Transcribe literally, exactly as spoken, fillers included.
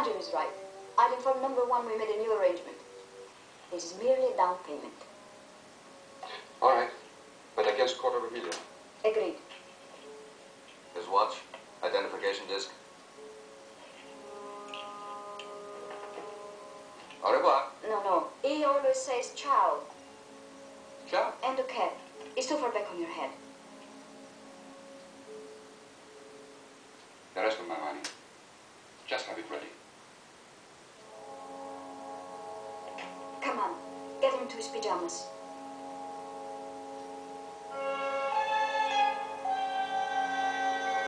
Angel is right. I'll inform number one we made a new arrangement. This is merely a down payment. All right. But against court of Emilio. Agreed. His watch, identification disc. Au revoir. No, no. He always says ciao. Ciao. And okay. It's too far back on your head. The rest of my money. Just have it ready. Come on. Get him to his pajamas.